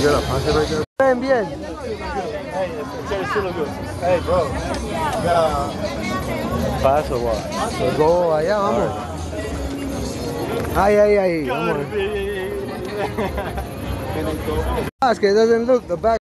got a pocket right there? Bien, bien. Hey, it's still good. Hey, bro. You got a pass or what? Pues go allá, vamos. Ahí, vamos. Ah, es que it doesn't look the back.